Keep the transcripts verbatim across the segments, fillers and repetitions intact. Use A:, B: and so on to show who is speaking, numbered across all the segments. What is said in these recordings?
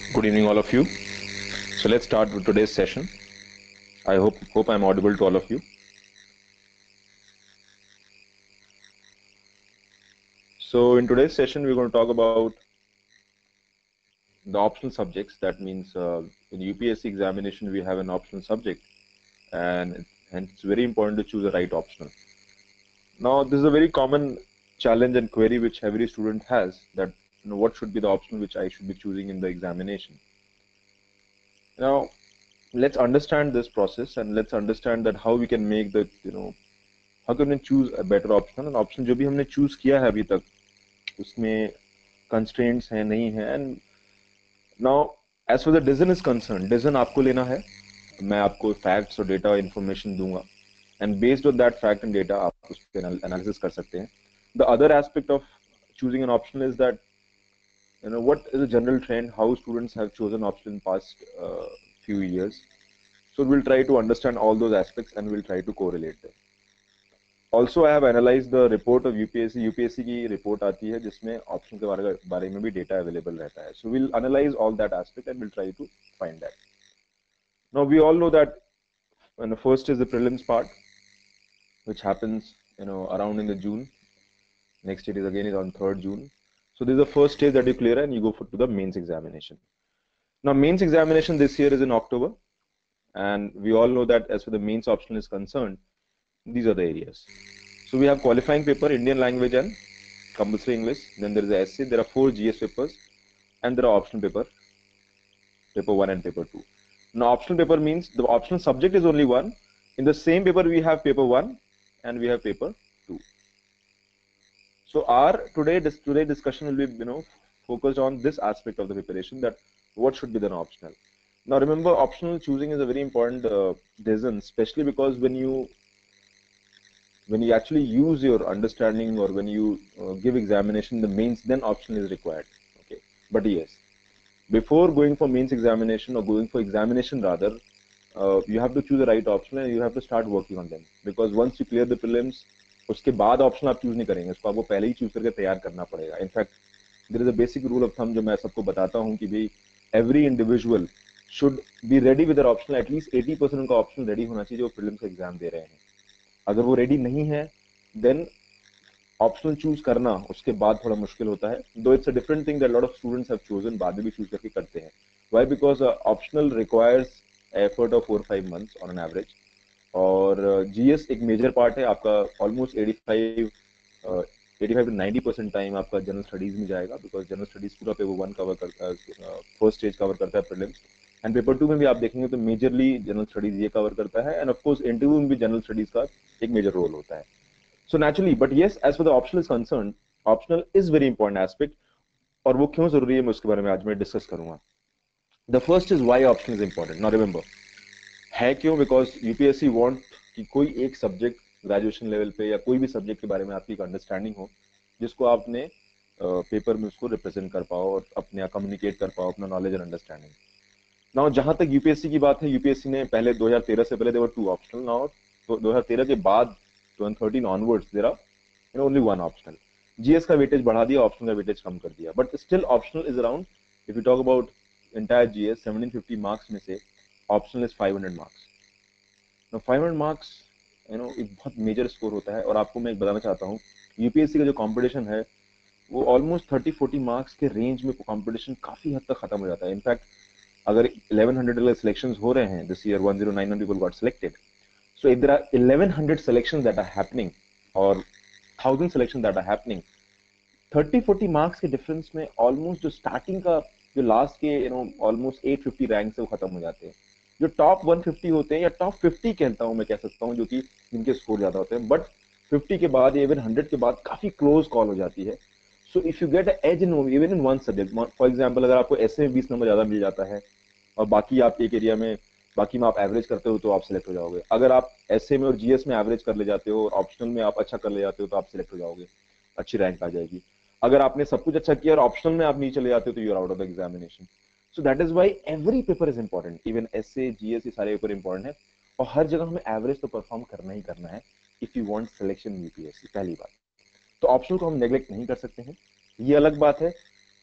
A: Good evening, all of you. So let's start with today's session. I hope hope I'm audible to all of you. So in today's session, we're going to talk about the optional subjects. That means uh, in U P S C examination, we have an optional subject, and hence it's very important to choose the right optional. Now, this is a very common challenge and query which every student has, that you know, what should be the optional which I should be choosing in the examination. Now, let's understand this process and let's understand that how we can make the you know how can we choose a better option. And option जो भी हमने choose किया है अभी तक उसमें constraints हैं नहीं हैं. And now as far as the decision is concerned, decision आपको लेना है. मैं आपको facts और data information दूंगा, and based on that fact and data आप उस पे analysis कर सकते हैं. The other aspect of choosing an option is that you know what is a general trend, how students have chosen option in past uh, few years. So we'll try to understand all those aspects and we'll try to correlate them. Also, I have analyzed the report of U P S C. U P S C की report आती है जिसमें option के बारे बारे में भी data available रहता है. So we'll analyze all that aspect and we'll try to find that. Now we all know that when the first is the prelims part, which happens you know around in the June. Next stage is again is on third June. So this is the first stage that you clear and you go for, to the mains examination. Now mains examination this year is in October, and we all know that as for the mains option is concerned, these are the areas. So we have qualifying paper, Indian language and compulsory English. Then there is a essay. There are four G S papers, and there are optional paper, paper one and paper two. Now optional paper means the optional subject is only one. In the same paper we have paper one and we have paper two. So our today this today discussion will be you know focused on this aspect of the preparation, that what should be the optional. Now remember, optional choosing is a very important uh, decision, especially because when you when you actually use your understanding or when you uh, give examination the mains, then option is required. Okay, but yes, before going for mains examination or going for examination rather, uh, you have to choose the right option and you have to start working on them, because once you clear the prelims, उसके बाद option आप choose नहीं करेंगे, उसको आपको पहले ही choose करके तैयार करना पड़ेगा. In fact there is a basic rule of thumb जो मैं सबको बताता हूँ कि भाई every individual should be ready with their option. At least eighty percent उनका ऑप्शन रेडी होना चाहिए जो प्रीलिम्स का एग्जाम दे रहे हैं. अगर वो रेडी नहीं है देन ऑप्शनल चूज करना उसके बाद थोड़ा मुश्किल होता है. Though it's a different thing that lot of students have chosen, बाद में भी चूज करके करते हैं. Why? Because optional requires effort of four five months on an average. और जीएस uh, एक मेजर पार्ट है आपका. Almost eighty five eighty five to ninety percent time आपका जनरल स्टडीज में जाएगा, बिकॉज जनरल स्टडीज पूरा पेपर वन कवर करता है, फर्स्ट स्टेज कवर करता है प्रीलिम्स. एंड पेपर टू में भी आप देखेंगे तो मेजरली जनरल स्टडीज ये कवर करता है, एंड ऑफ कोर्स इंटरव्यू में भी जनरल स्टडीज का एक मेजर रोल होता है. So naturally, but yes, as for the optional is concerned, optional is very important aspect. और वो क्यों जरूरी है मैं उसके बारे में आज मैं डिस्कस करूंगा. The first is why optional is important. Now remember, है क्यों? Because U P S C want कि कोई एक सब्जेक्ट ग्रेजुएशन लेवल पे या कोई भी सब्जेक्ट के बारे में आपकी एक अंडरस्टैंडिंग हो जिसको आपने पेपर uh, में उसको रिप्रेजेंट कर पाओ और अपने कम्युनिकेट कर पाओ अपना नॉलेज एंड अंडरस्टैंडिंग. नाउ जहां तक यूपीएससी की बात है, यूपीएससी ने पहले दो हज़ार तेरह से पहले देवर टू ऑप्शनल. नाउ तो दो हज़ार तेरह के बाद twenty thirteen onwards there are only one optional. GS का वेटेज बढ़ा दिया, ऑप्शनल का वेटेज कम कर दिया, but still optional is around, if you talk about entire GS seventeen fifty marks में से optional is five hundred marks. Now five hundred marks you know एक बहुत मेजर स्कोर होता है. और आपको मैं एक बताना चाहता हूँ, यूपीएससी का जो कॉम्पिटिशन है वो ऑलमोस्ट थर्टी फोर्टी मार्क्स के रेंज में कॉम्पिटिशन काफी हद तक खत्म हो जाता है. इनफैक्ट अगर eleven hundred वाले सिलेक्शंस हो रहे हैं this year, one thousand nine hundred people got selected. So if there are eleven hundred selections that are happening or one thousand selections that are happening, thirty forty marks के difference में almost जो starting का जो last के you know almost eight fifty rank से वो खत्म हो जाते हैं. जो टॉप one fifty होते हैं या टॉप fifty कहता हूं मैं, कह सकता हूं, जो कि जिनके स्कोर ज्यादा होते हैं, बट fifty के बाद इवन one hundred के बाद काफी क्लोज कॉल हो जाती है. So if you get edge in even in one subject, for example अगर आपको ऐसे में बीस नंबर ज्यादा मिल जाता है और बाकी आप एक एरिया में बाकी में आप एवरेज करते हो तो आप सिलेक्ट हो जाओगे. अगर आप एसए में और जीएस में एवरेज कर ले जाते हो और ऑप्शनल में आप अच्छा कर ले जाते हो तो आप सिलेक्ट हो जाओगे, अच्छी रैंक आ जाएगी. अगर आपने सब कुछ अच्छा किया और ऑप्शनल में आप नहीं चले जाते हो तो you are out of the examination. So that is why every paper is important. Even essay GS ये सारे पेपर इंपॉर्टेंट है और हर जगह हमें एवरेज तो परफॉर्म करना ही करना है if you want selection UPSC. पहली बात तो ऑप्शनल को हम नेग्लेक्ट नहीं कर सकते हैं, ये अलग बात है.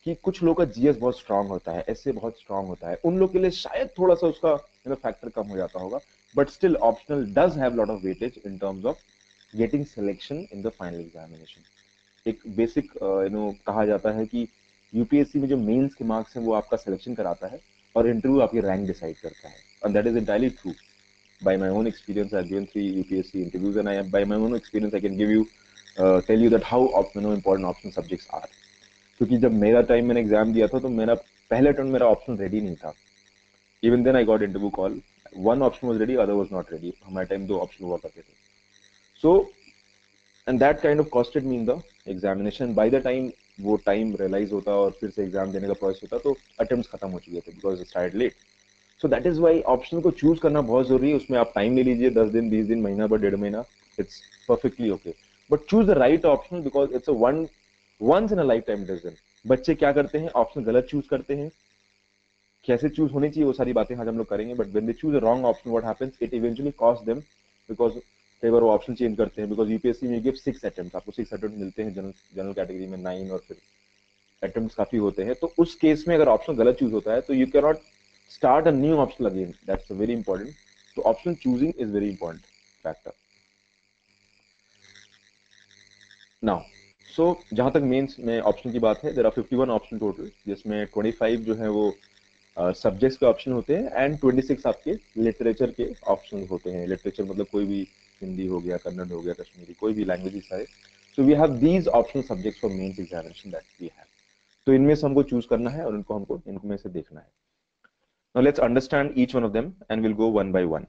A: कि कुछ लोगों का जीएस बहुत स्ट्रांग होता है, एसए बहुत स्ट्रांग होता है, उन लोग के लिए शायद थोड़ा सा उसका यू नो फैक्टर कम हो जाता होगा, but still optional does have lot of weightage in terms of getting selection in the final examination. एक बेसिक यू नो कहा जाता है कि यूपीएससी में जो मेंस के मार्क्स हैं वो आपका सिलेक्शन कराता है और इंटरव्यू आपकी रैंक डिसाइड करता है, and that is entirely true. By my own experience, I've given three U P S C interviews, and I, by my own experience, I can give you, uh, tell you that how op, you know, important optional subjects are. क्योंकि जब मेरा time मैंने exam दिया था तो मेरा पहले attempt मेरा ऑप्शन रेडी नहीं था। Even then I got interview call, one option was ready, other was not ready. हमारे टाइम दो ऑप्शन हुआ करते थे। So and that kind of costed me in the examination. By the time वो time realise होता और फिर से एग्जाम देने का प्रोसेस होता तो अटेम्प्ट खत्म हो चुके थे, because it started late. So that is why option को चूज करना बहुत जरूरी है। उसमें आप टाइम ले लीजिए, दस दिन, बीस दिन, महीना भर, डेढ़ महीना, it's perfectly okay, but choose the right option because it's a one once in a life time decision. बच्चे क्या करते हैं, ऑप्शन गलत चूज करते हैं। कैसे चूज होनी चाहिए वो सारी बातें आज हम लोग करेंगे, but when they choose a wrong option what happens, it eventually cost them, because कई बार वो ऑप्शन चेंज करते हैं। बिकॉज यूपीएससी में गिव सिक्स अटेम्प्ट, आपको सिक्स अटेम्प्ट मिलते हैं, जनरल जनरल कैटेगरी में नाइन, और फिर अटेम्प्ट काफी होते हैं। तो उस केस में अगर ऑप्शन गलत चूज होता है तो you can not start a new option again. That's very important. So option choosing is very important factor. Now, so जहां तक मेंस में ऑप्शन की बात है, there are fifty-one option total, जिसमें twenty-five जो है वो सब्जेक्ट्स के ऑप्शन होते हैं एंड twenty-six आपके लिटरेचर के ऑप्शन होते हैं। लिटरेचर मतलब कोई भी, हिंदी हो गया, कन्नड़ हो गया, कश्मीरी, कोई भी लैंग्वेजेस है। So we have these optional subjects for mains examination that we have. तो इनमें से हमको चूज करना है और इनको हमको इनमें से देखना है। Now let's understand each one of them and we'll go one by one.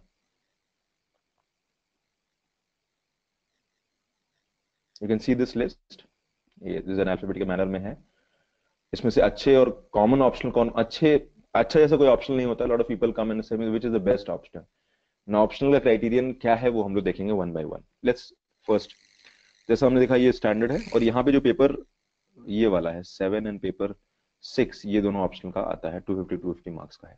A: You can see this list. ये this is an alphabetical manner में है। इसमें से अच्छे और कॉमन ऑप्शन कौन, अच्छे अच्छा जैसा कोई ऑप्शन नहीं होता। Lot of people come and say which is the best option. ना ऑप्शनल का क्राइटेरियन क्या है वो हम लोग देखेंगे one by one. Let's first, जैसा हमने देखा ये स्टैंडर्ड है, और यहाँ पे जो पेपर ये वाला है सेवन एंड पेपर सिक्स, ये दोनों ऑप्शनल का आता है, two fifty two fifty marks का है।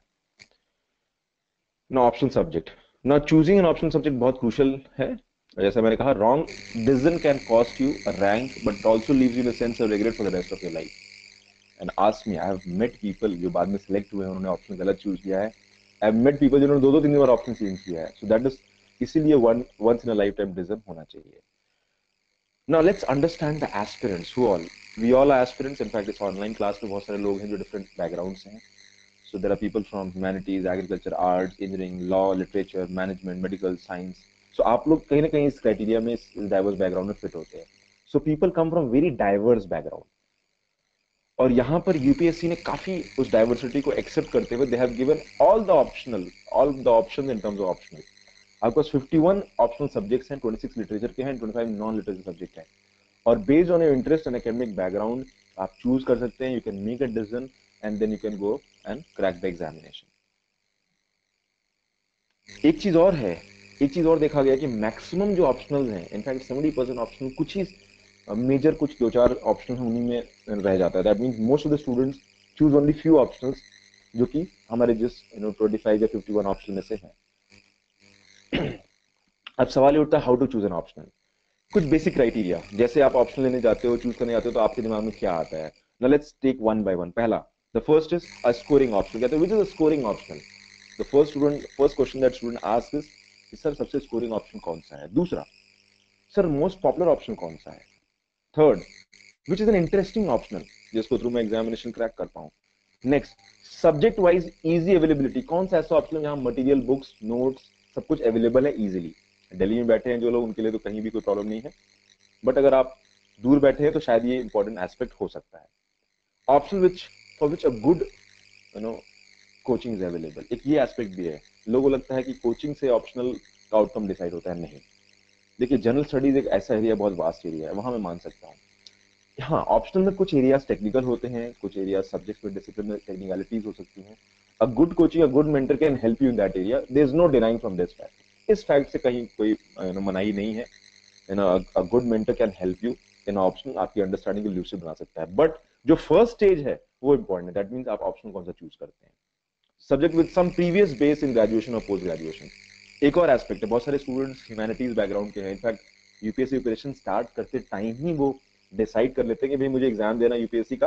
A: ना ऑप्शन सब्जेक्ट, ना चूजिंग एन ऑप्शन सब्जेक्ट बहुत क्रूशियल है। जैसा मैंने कहा, wrong decision can cost you a rank but also leaves you in a sense of regret for the rest of your life. And ask me, I have met people जो बाद में select हुए हैं, उन्होंने ऑप्शन गलत choose किया है। आई have met people जिन्होंने दो दो तीन बार ऑप्शन चेंज किया है। सो दैट इज, इसीलिए one once in a life time decision होना चाहिए। Now let's understand the aspirants who all, we all are aspirants. In fact, इस ऑनलाइन क्लास में बहुत सारे लोग हैं जो डिफरेंट बैकग्राउंड्स हैं। So there are people from humanities, agriculture, arts, engineering, law, literature, management, medical, science. So आप लोग कहीं ना कहीं इस क्राइटेरिया में, इस डाइवर्स बैकग्राउंड में फिट होते हैं। So people come from very diverse background. और यहाँ पर यूपीएससी ने काफी उस डाइवर्सिटी को एक्सेप्ट करते हुए they have given all the optional, all the option in terms of optional. आपके पास इक्यावन ऑप्शनल सब्जेक्ट्स हैं, छब्बीस लिटरेचर के हैं, पच्चीस नॉन लिटरेचर सब्जेक्ट हैं। और based on your interest and academic background आप चूज कर सकते हैं। You can make a decision and then you can go and crack the examination. एक चीज और है, एक चीज और देखा गया कि मैक्सिमम जो ऑप्शनल हैं, इनफैक्ट सेवेंटी परसेंट ऑप्शनल, कुछ ही मेजर uh, कुछ दो चार ऑप्शन उन्हीं में रह जाता है। That means most of the students choose only few options, जो कि हमारे जिस यू नो पच्चीस या इक्यावन ऑप्शन में से हैं। अब सवाल ये उठता है, how to choose an optional. कुछ बेसिक क्राइटेरिया, जैसे आप ऑप्शन लेने जाते हो, चूज करने जाते हो, तो आपके दिमाग में क्या आता है। Now let's take one by one. पहला, the first is a scoring option. कहते हैं which is a scoring option. The first student first question that student ask is कि सर सबसे स्कोरिंग ऑप्शन कौन सा है। दूसरा, सर मोस्ट पॉपुलर ऑप्शन कौन सा है। Third, which is an interesting optional जिसको थ्रू मैं एग्जामिनेशन क्रैक कर पाऊं। Next, subject wise easy availability, कौन सा ऐसा ऑप्शन जहां मटेरियल, बुक्स, नोट्स सब कुछ अवेलेबल है इजीली। दिल्ली में बैठे हैं जो लोग, उनके लिए तो कहीं भी कोई प्रॉब्लम नहीं है, बट अगर आप दूर बैठे हैं तो शायद ये इंपॉर्टेंट एस्पेक्ट हो सकता है। Option which for which a good you know coaching is available, एक ये एस्पेक्ट भी है। लोगों को लगता है कि कोचिंग से ऑप्शनल का आउटकम डिसाइड होता है, नहीं। देखिए, जनरल स्टडीज एक ऐसा एरिया, बहुत वास्ट एरिया है, वहां मैं मान सकता हूँ। हाँ, ऑप्शनल में कुछ एरियाज टेक्निकल होते हैं, कुछ एरियाज सब्जेक्ट में डिसिप्लिन में टेक्निकलिटीज हो सकती हैं। A good coaching, a good mentor can help you in that area. There is no denying from this fact. इस फैक्ट से कहीं कोई यू नो मनाही नहीं है। You know a good mentor can help you in optional, आपकी understanding को lucid बना सकता है। बट जो फर्स्ट स्टेज है वो इंपॉर्टेंट है। दैट मींस आप ऑप्शन कौन सा चूज करते हैं। Subject with some previous base in graduation और पोस्ट ग्रेजुएशन, एक और एस्पेक्ट है। बहुत सारे स्टूडेंट्स ह्यूमैनिटीज बैकग्राउंड के हैं। इनफैक्ट यूपीएससी प्रिपरेशन स्टार्ट करते टाइम ही वो डिसाइड कर लेते हैं कि भाई मुझे एग्जाम देना यूपीएससी का,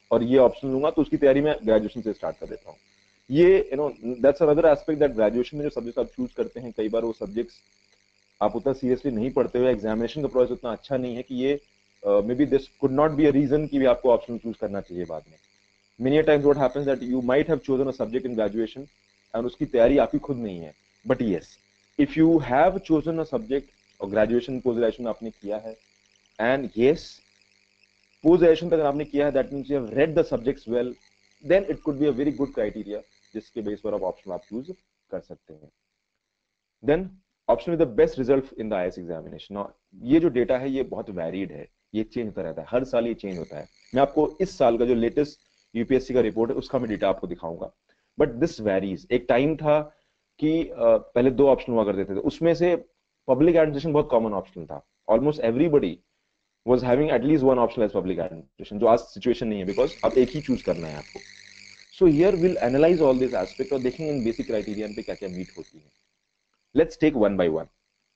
A: और ये ऑप्शन लूंगा, तो उसकी तैयारी मैं ग्रेजुएशन से स्टार्ट कर देता हूँ। ये you know that's another aspect that graduation में जो सब्जेक्ट आप चूज करते हैं, कई बार वो सब्जेक्ट्स आप उतना सीरियसली नहीं पढ़ते हुए, एग्जामिनेशन का प्रोसेस उतना अच्छा नहीं है कि ये maybe this could not be a reason कि भी आपको ऑप्शन चूज करना चाहिए बाद में। Many times what happens that you might have chosen a subject in graduation and उसकी तैयारी आपकी खुद नहीं है, but yes if you have chosen a subject और ग्रेजुएशन पोस्ट ग्रेजुएशन आपने किया है, एंड यस पोस्ट ग्रेजुएशन तक आपने किया है, that means you have read the subjects well, then it could be a very good criteria जिसके base पर आप ऑप्शन आप चूज कर सकते हैं। Then option with the best result in the I A S examination. ये जो data है ये बहुत वैरिड है, ये चेंज होता रहता है, हर साल ये चेंज होता है। मैं आपको इस साल का जो लेटेस्ट यूपीएससी का रिपोर्ट है उसका मैं डेटा आपको दिखाऊंगा, बट दिस वैरीज। एक टाइम था कि uh, पहले दो ऑप्शन हुआ करते थे, तो उसमें से पब्लिक एडमिनिस्ट्रेशन बहुत कॉमन ऑप्शन था, almost everybody was having at least one option as public administration, जो आज सिचुएशन नहीं है, बिकॉज अब एक ही चूज करना है आपको। So here will analyze all this aspect और देखेंगे इन बेसिक क्राइटेरिया पे क्या क्या मीट होती है। Let's take one by one.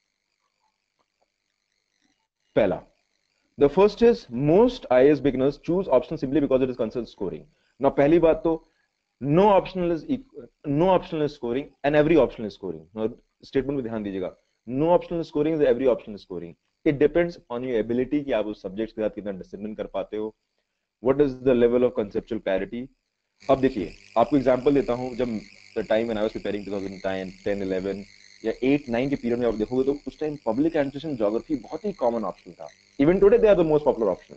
A: पहला, the first is most I A S beginners choose option simply because it is concern scoring. ना पहली बात तो no optional is no optional is scoring and every optional is scoring. Statement में ध्यान दीजिएगा, no optional scoring is every optional scoring. It depends on your ability कि आप उस सब्जेक्ट के साथ कितना डिसिप्लिन कर पाते हो, what is the level of conceptual clarity. अब देखिए आपको एग्जांपल देता हूं, जब the time when I was preparing twenty ten eleven या एट नाइन के पीरियड में आप देखोगे तो उस टाइम पब्लिक एडमिनिस्ट्रेशन ज्योग्राफी बहुत ही कॉमन ऑप्शन था। Even today they are the most popular option,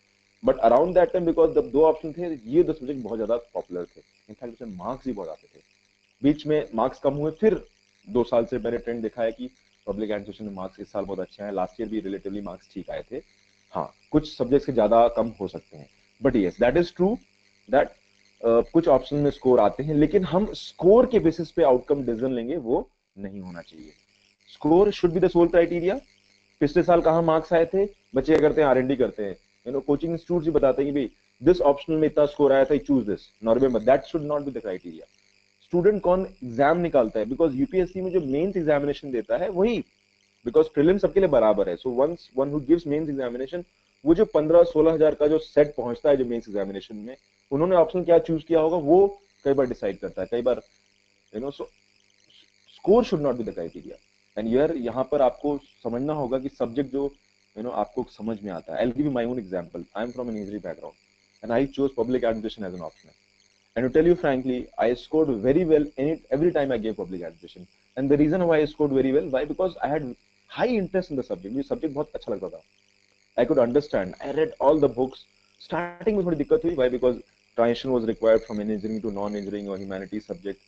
A: but around that time because जब दो ऑप्शन थे, ये दो सब्जेक्ट बहुत ज्यादा पॉपुलर थे, इनफैक्ट उसमें मार्क्स भी बहुत आते थे। बीच में मार्क्स कम हुए, फिर दो साल से मैंने ट्रेंड देखा है कि पब्लिक एडमिनिस्ट्रेशन में मार्क्स इस साल बहुत अच्छे हैं, लास्ट ईयर भी रिलेटिवली मार्क्स ठीक आए थे। हाँ, कुछ सब्जेक्ट से ज्यादा कम हो सकते हैं, but yes that is true that कुछ ऑप्शन में स्कोर आते हैं, लेकिन हम स्कोर के बेसिस पे आउटकम डिसीजन लेंगे, वो नहीं होना चाहिए। Score should be the sole criteria. पिछले साल कहाँ मार्क्स आए थे, बच्चे क्या करते हैं, आर एन डी करते हैं, यू नो कोचिंग इंस्टीट्यूट ही बताते हैं कि भाई दिस ऑप्शनल में इतना स्कोर आया था, choose this. Not remember that should not be the criteria. Student कौन एग्जाम निकालता है, बिकॉज यूपीएससी में जो मेंस एग्जामिनेशन देता है वही, बिकॉज प्रीलिम सबके लिए बराबर है। So once one who gives mains examination, वो जो पंद्रह सोलह हजार का जो सेट पहुंचता है जो मेंस एग्जामिनेशन में, उन्होंने ऑप्शन क्या चूज किया होगा वो कई बार डिसाइड करता है, कई बार you know. So score should not be the criteria. And यार यहाँ पर आपको समझना होगा कि सब्जेक्ट जो यू नो आपको समझ में आता है। I will give you my own example. I am from an engineering background and I chose public administration as an option. And to tell you frankly, I scored very well in it every time I gave public administration. And the reason why I scored very well, why? Because I had high interest in the subject. मुझे subject बहुत अच्छा लगता था. I could understand. I read all the books. Starting में थोड़ी दिक्कत हुई, why? Because transition was required from engineering to non-engineering or humanities subject.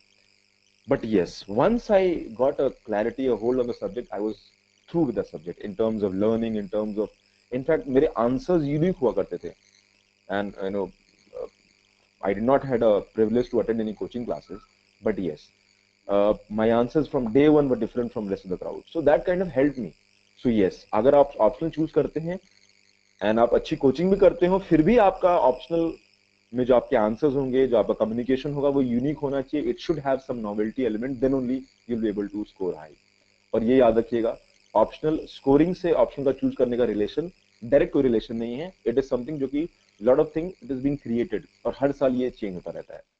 A: But yes, once I got a clarity, a hold on the subject, I was through with the subject in terms of learning, in terms of, in fact, मेरे answers unique हुआ करते थे. And you know. Uh, I did not had a privilege to attend any coaching classes, but yes, uh, my answers from day one were different from rest of the crowd. So that kind of helped me. So yes, अगर आप optional choose करते हैं and आप अच्छी coaching भी करते हो, फिर भी आपका ऑप्शनल में जो आपके आंसर्स होंगे, जो आपका कम्युनिकेशन होगा, वो यूनिक होना चाहिए। It should have some novelty element, then only you will be able to score high. और ये याद रखिएगा, ऑप्शनल स्कोरिंग से ऑप्शन का चूज करने का रिलेशन डायरेक्ट कोई रिलेशन नहीं है। इट इज समथिंग जो कि lot of thing it is being created, और हर साल ये चेंज होता रहता है।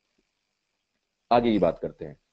A: आगे की बात करते हैं,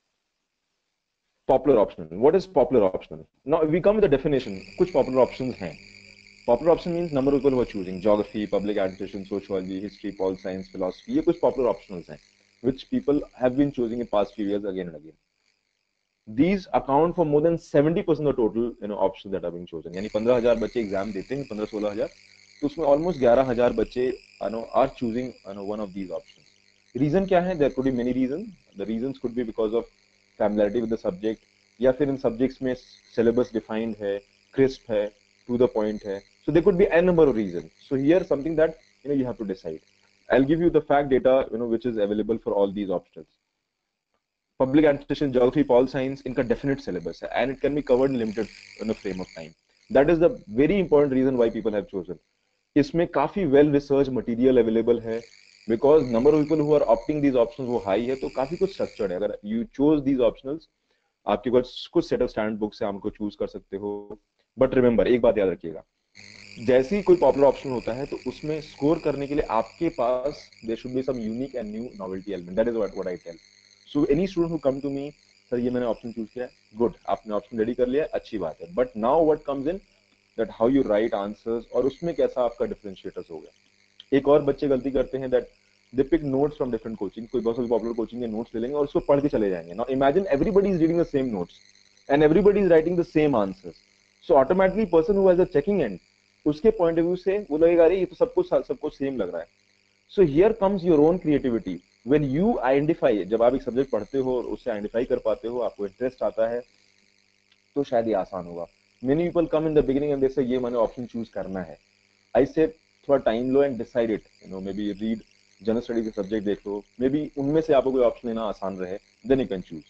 A: popular optional. What is popular optional? Now we come with the definition. कुछ पॉपुलर ऑप्शंस हैं। Popular option means number of people who are choosing geography, public administration, sociology, history, pol science, philosophy. ये कुछ popular optionals हैं which people have been choosing in past few years again and again. These account for more than seventy percent of the total you know options that are being chosen. यानी पंद्रह हजार बच्चे exam देते हैं, पंद्रह सोलह हजार, तो उसमें ऑलमोस्ट ग्यारह हजार बच्चे you know are choosing you know one of these options. Reason क्या है? There could be many reason. The reasons could be because of familiarity with the subject, या फिर इन सब्जेक्ट्स में सिलेबस डिफाइंड है, क्रिस्प है, टू द पॉइंट है. So there could be an number of reason. So here something that you know you have to decide. I'll give you the fact data you know which is available for all these options. Public administration, geography, pol science, इनका definite syllabus है and it can be covered in limited in a frame of time. That is the very important reason why people have chosen. इसमें काफी well researched material available है, because number of people who are opting these options वो high है, तो काफी कुछ structured है. अगर you chose these optionals, आपके पास कुछ set of standard books है, आप उनको choose कर सकते हो. But remember, एक बात याद रखिएगा, जैसे ही कोई पॉपुलर ऑप्शन होता है तो उसमें स्कोर करने के लिए आपके पास there should be some unique and new novelty element, that is what what I tell. So any student who come to me, sir ये मैंने ऑप्शन चूज किया है, गुड, आपने ऑप्शन रेडी कर लिया, अच्छी बात है, but now what comes in that how you write answers, और उसमें कैसा आपका डिफरेंशिएटर्स होगा। एक और बच्चे गलती करते हैं that they pick notes from different coaching, कोई बहुत सारी पॉपुलर कोचिंग के नोट्स ले लेंगे और उसको पढ़ के चले जाएंगे। Now imagine everybody is reading the same notes and everybody is writing the same answers, so automatically person who has a checking end, उसके पॉइंट ऑफ व्यू से वो लगेगा अरे ये तो सबको सबको सेम लग रहा है। So here comes your own creativity, when you identify, जब आप एक सब्जेक्ट पढ़ते हो और उससे आइडेंटिफाई कर पाते हो, आपको इंटरेस्ट आता है, तो शायद ये आसान होगा। Many people come in the beginning and they say ये मैंने ऑप्शन चूज करना है, आई से थोड़ा टाइम लो and decide it, you know, maybe read general studies के सब्जेक्ट देख लो, मे बी उनमें से आपको कोई ऑप्शन लेना आसान रहे, then you can choose.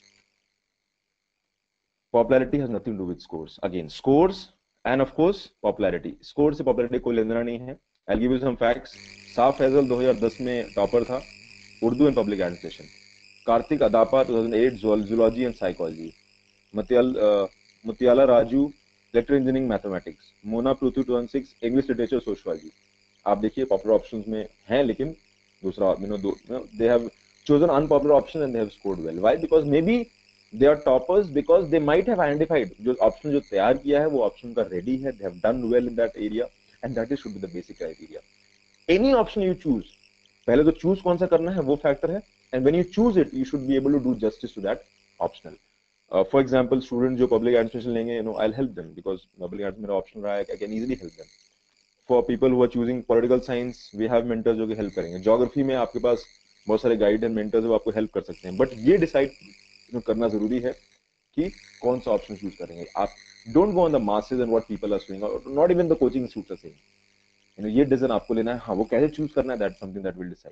A: Popularity has nothing to with scores, again scores and of course popularity, score से पॉपुलैरिटी कोई लेना नहीं है। I give you some facts. Shah Faesal दो हज़ार दस में टॉपर था Urdu and public administration, Kartik Adapa दो हज़ार आठ जूलॉजी एंड साइकोलॉजी, मतियाल Muthyala Raju electrical engineering mathematics, Mona Prithvi two one six English literature sociology. आप देखिए पॉपुलर ऑप्शंस में हैं, लेकिन दूसरा you know they have chosen unpopular option and they have scored well. Why? Because maybe they are toppers because they might have identified जो option जो तैयार किया है वो option का ready है, they have done well in that area and that is should be the basic criteria. Any option you choose, पहले तो choose कौन सा करना है वो factor है, and when you choose it you should be able to do justice to that optional. Uh, for example, student जो public administration लेंगे, you know, I'll help them because public administration मेरा option रहा है, I can easily help them. For people who are choosing political science, we have mentors जो कि help करेंगे. Geography में आपके पास बहुत सारे गाइड एंड मेंटर्स वो आपको हेल्प कर सकते हैं, बट ये डिसाइड करना जरूरी है कि कौन सा ऑप्शन चूज करेंगे आप। Don't go on the masses and what people are doing, not even the coaching institutes are saying, you know, ये डिसीजन आपको लेना है। हाँ, वो कैसे चूज करना है, that's something that will decide.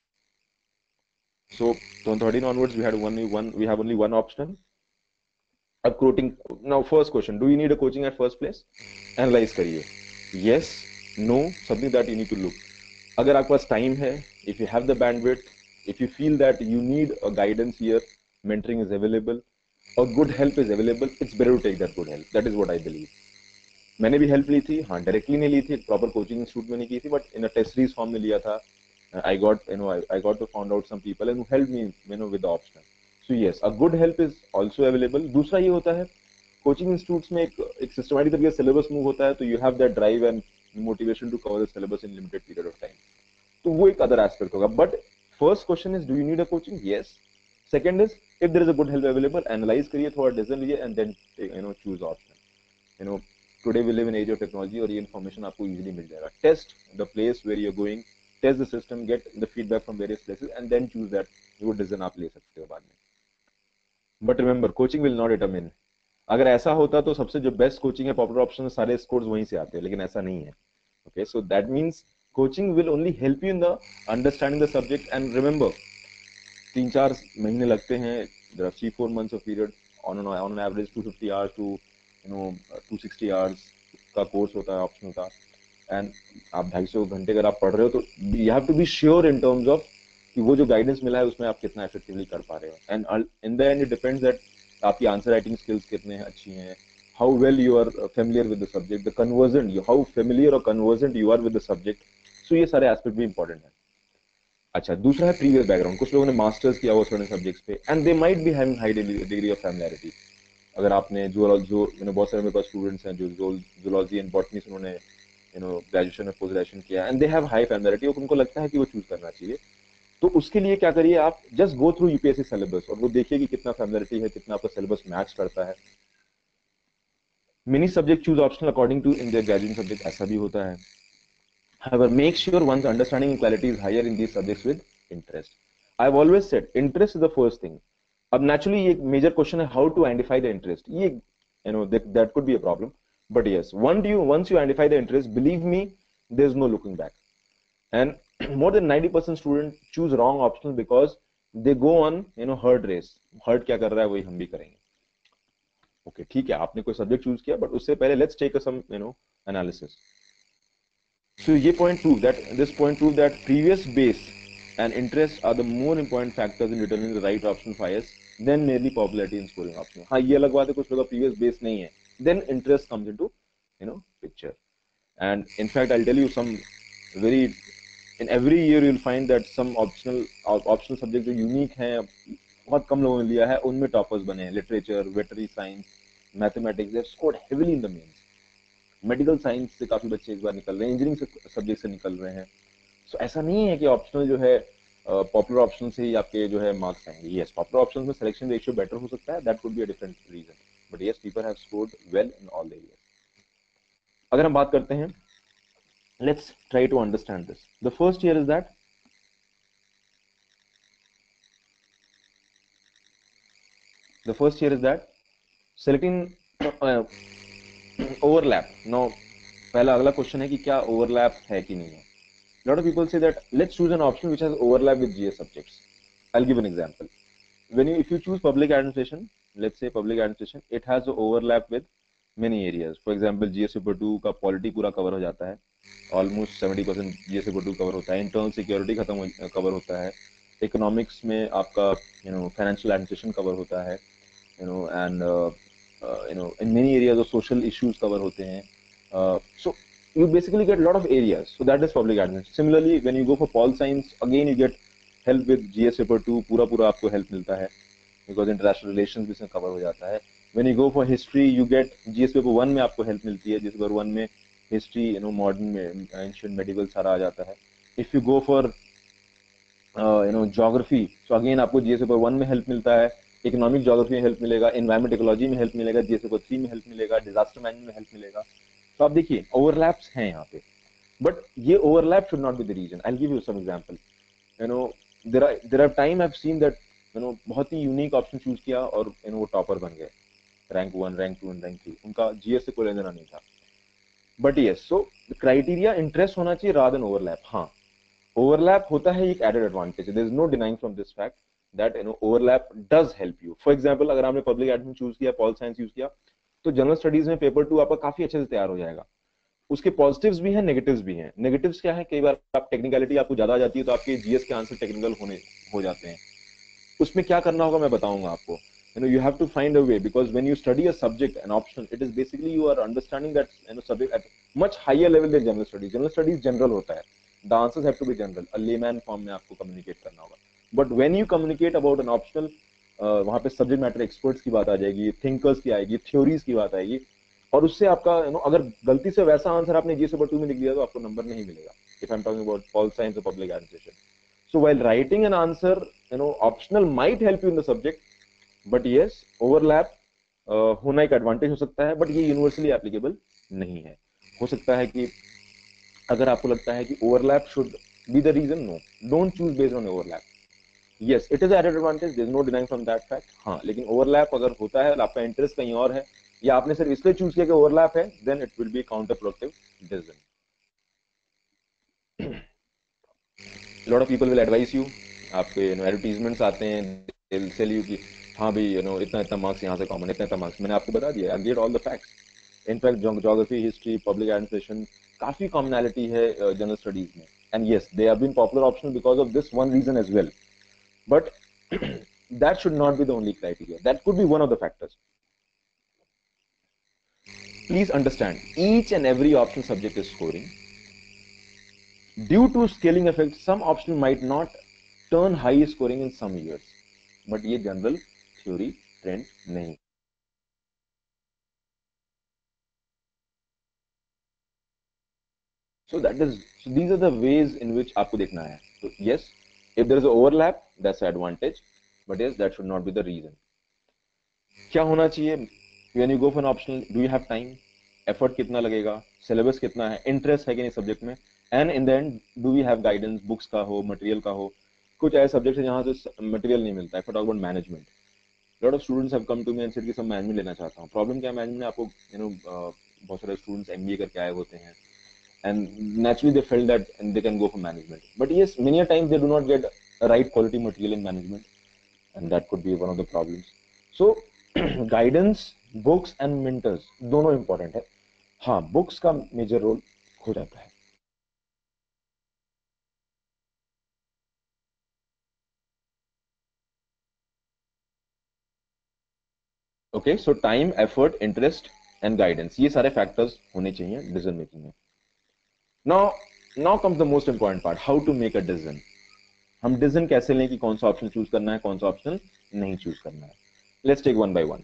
A: So from thirteen onwards we had only one, we have only one option. अब coaching, now first question, do you need a coaching at first place? Analyze करिए, yes, no, something that you need to look. अगर आपके पास time है, if you have the bandwidth, if you feel that you need a guidance here, mentoring is available or good help is available, it's better to take that good help. That is what I believe. मैंने भी help ली थी, हाँ directly नहीं ली थी, proper coaching institute में नहीं की थी, but in a test series form में लिया था। I got you know I got to found out some people and help me you know with the option. So yes, a good help is also available. दूसरा ये होता है coaching institutes में एक एक सिस्टमैटिक तरीके से सिलेबस मूव होता है, तो you have that drive and motivation to cover the syllabus in limited period of time, तो वो एक अदर एस्पेक्ट होगा। But first question is do you need a coaching? Yes. Second is if there is a good help available, analyze करिए, थोड़ा decision लीजिए and then you know choose option. You know today we live in age of technology और ये information आपको easily मिल जाएगा। Test the place where you are going, test the system, get the feedback from various places and then choose that, वो decision आप ले सकते हो बाद में। But remember, coaching will not determine. अगर ऐसा होता तो सबसे जो बेस्ट कोचिंग है पॉपुलर ऑप्शन सारे स्कोर्स वहीं से आते हैं, लेकिन ऐसा नहीं है। Okay, so that means coaching will only help you in the understanding the subject, and remember तीन चार महीने लगते हैं, there are three four months of period, on an on an average two fifty hours to you know two sixty hours का course होता है optional का, and आप ढाई सौ घंटे अगर आप पढ़ रहे हो तो you have to be sure in terms of कि वो जो गाइडेंस मिला है उसमें आप कितना इफेक्टिवली कर पा रहे हो, and in the end it depends that आपकी आंसर राइटिंग स्किल्स कितने अच्छी हैं, how well you are familiar with the subject, the conversant, you how familiar or conversant you are with the subject. So ये सारे aspect भी important है। अच्छा, दूसरा है प्रीवियस बैकग्राउंड। कुछ लोगों ने मास्टर्स किया हुआ सर्टेन सब्जेक्ट्स पे and they might be having high degree of familiarity. अगर आपने जो जो यू नो बहुत सारे मेरे पास स्टूडेंट्स हैं जो जूलॉजी एंड बॉटनी से उन्होंने यू नो ग्रेजुएशन में पोस्ट ग्रेजुएशन किया and they have high familiarity, उनको लगता है कि वो चूज करना चाहिए, तो उसके लिए क्या करिए, आप just go through UPSC syllabus और वो देखिए कि कितना फैमिलियरिटी है, कितना आपका सिलेबस मैच करता है। Many subject choose optional according to in their graduation subject, ऐसा भी होता है। However, make sure one's understanding and quality is higher in these subjects with interest. I've always said interest is the first thing. अब naturally ये major question है how to identify the interest. ये you know that that could be a problem. But yes, once you once you identify the interest, believe me, there's no looking back. And more than ninety percent students choose wrong optional because they go on you know herd race. Herd क्या कर रहा है वही हम भी करेंगे. Okay, ठीक है, आपने कोई सब्जेक्ट चूज किया, बट उससे पहले let's take a some you know analysis. So ये point prove that this point prove that previous base and interest are the more important factors in determining the right option for us than merely popularity in scoring option. हाँ, ये अलग बात है कुछ लोगों का previous base नहीं है, then interest comes into you know picture. And in fact, I'll tell you some very, in every year you'll find that some optional optional subject जो यूनिक हैं, बहुत कम लोगों ने लिया है, उनमें टॉपर्स बने हैं. Literature, veterinary science, mathematics, they scored heavily in the mains. Medical science से काफी बच्चे इस बार निकल रहे हैं, इंजीनियरिंग सब्जेक्ट से निकल रहे हैं. सो so, ऐसा नहीं है कि ऑप्शनल जो है पॉपुलर uh, ऑप्शन से ही आपके जो है मार्क्स आएंगे. यस, पॉपुलर ऑप्शन में सिलेक्शन रेशियो बेटर हो सकता है, that could be a different reason, but yes, people have scored well in all the areas. अगर हम बात करते हैं, let's try to understand this. The first here is that the first here is that selecting uh, overlap. Now, पहला अगला question है कि क्या overlap है कि नहीं है. lot of people say that let's choose an option which has overlap with G S subjects. I'll give an example. When you, if you choose public administration, let's say public administration, it has an overlap with many areas. For example, G S paper two का polity पूरा cover हो जाता है, almost seventy percent G S paper two cover होता है, internal security खत्म cover होता है, इकोनॉमिक्स में आपका you know financial administration cover होता है, you know and you know in many areas of social issues cover होते हैं. सो you basically get a lot of areas. So that is public administration. Similarly, when you go for pol science, again you get help with G S paper two, पूरा पूरा आपको help मिलता है, because international relations भी इसमें cover हो जाता है. When you go for history, you get G S paper one में आपको help मिलती है, G S paper one में history, you know, modern में ancient medieval सारा आ जाता है. If you go for uh, you know geography, so again आपको G S paper one में help मिलता है, इकोनॉमिक ज्योग्राफी में हेल्प मिलेगा, एनवायरमेंट इकोलॉजी में हेल्प मिलेगा, G S paper three में हेल्प मिलेगा, डिजास्टर मैनेजमेंट में हेल्प मिलेगा. तो आप देखिए ओवरलैप्स हैं यहाँ पे, बट ये overlap should not be the reason. I will give you some example. You know there are there are time I have seen that you know बहुत ही यूनिक ऑप्शन चूज किया और यू नो वो topper बन गए, rank one, rank two and rank three, उनका GS से कोई लेना देना नहीं था. But yes, so criteria interest होना चाहिए रादर देन ओवरलैप. हाँ, ओवरलैप होता है एक added advantage, there is no denying from this fact that you know overlap does help you. For example, अगर आपने पब्लिक एडमिन चूज किया, पॉल साइंस यूज किया, तो जनरल स्टडीज में पेपर टू आपका काफी अच्छे से तैयार हो जाएगा. उसके पॉजिटिव्स भी हैं, नेगेटिव्स भी हैं. नेगेटिव्स क्या है, कई बार आप टेक्निकलिटी आपको ज्यादा आ जाती है, तो आपके जीएस के आंसर टेक्निकल होने हो जाते हैं. उसमें क्या करना होगा मैं बताऊंगा आपको. You know you have to find a way, because when you study a subject an optional, it is basically you are understanding that you know subject at much higher level than general studies. General studies general होता है, the answers have to be general, a layman form में आपको communicate करना होगा. But when you communicate about an optional, वहां पे subject matter experts की बात आ जाएगी, थिंकर्स की आएगी, थ्योरीज की बात आएगी, और उससे आपका यू नो अगर गलती से वैसा आंसर आपने जीएस पेपर टू में लिख दिया तो आपको नंबर नहीं मिलेगा. If I am talking about pol science और public administration. So while writing an answer, you know, optional might help you in the subject, but yes, overlap uh, होना एक एडवांटेज हो सकता है, बट ये यूनिवर्सली एप्लीकेबल नहीं है. हो सकता है कि अगर आपको लगता है कि overlap should be the reason, no, don't choose based on overlap. Yes, it is added advantage, there is no denying from that fact. हाँ, लेकिन ओवरलैप अगर होता है और आपका इंटरेस्ट कहीं और है, या आपने सिर्फ इसलिए चूज किया कि ओवरलैप है, then it will be counter productive decision. Lot of people will advise you, आपके एडवर्टीजमेंट्स आते हैं, दे विल टेल यू कि हाँ भाई यू नो इतना इतना मार्क्स यहाँ से कॉमन, इतना इतना मार्क्स. मैंने आपको बता दिया, I get all the facts. In fact geography, history, public administration, काफी कॉमनैलिटी है जनरल uh, स्टडीज में. And yes, they have been popular option because of this one reason as well. But that should not be the only criteria. That could be one of the factors. Please understand, each and every option subject is scoring. Due to scaling effect, some option might not turn high scoring in some years, but ये general theory trend नहीं. So that is, so these are the ways in which आपको देखना है. So yes, if there is an overlap, that's an advantage, but yes, that should not be the reason. क्या होना चाहिए when you go for an optional? Do you have time? Effort कितना लगेगा? Syllabus कितना है? Interest है कि नहीं सब्जेक्ट में? And in the end, do we have guidance? Books का हो, material का हो? कुछ ऐसे सब्जेक्ट है जहाँ से मटेरियल नहीं मिलता है. If I talk about management, lot of students have come to me and said कि सब मैनेजमेंट लेना चाहता हूँ. प्रॉब्लम क्या है मैनेजमेंट में, आपको यू नो बहुत सारे स्टूडेंट्स एमबीए करके आए होते हैं, and naturally they felt that and they can go for management. But yes, many a times they do not get a right quality material in management, and that could be one of the problems. So guidance, books and mentors दोनों important है. हाँ, books का major role हो जाता है. Okay, so time, effort, interest and guidance, ये सारे factors होने चाहिए decision making में. Now now comes the most important part, how to make a decision. हम डिसीजन कैसे लें कि कौन सा ऑप्शन चूज करना है, कौन सा ऑप्शन नहीं चूज करना है। Let's take one by one.